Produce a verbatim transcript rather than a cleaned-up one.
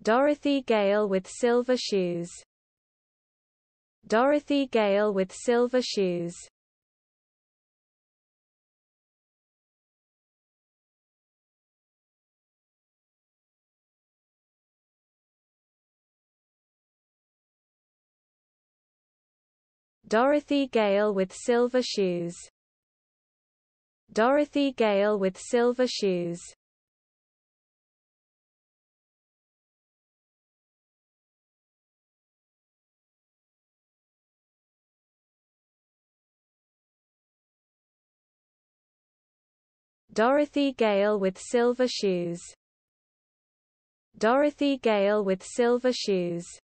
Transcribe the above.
Dorothy Gale with silver shoes. Dorothy Gale with silver shoes. Dorothy Gale with silver shoes. Dorothy Gale with silver shoes. Dorothy Gale with silver shoes. Dorothy Gale with silver shoes.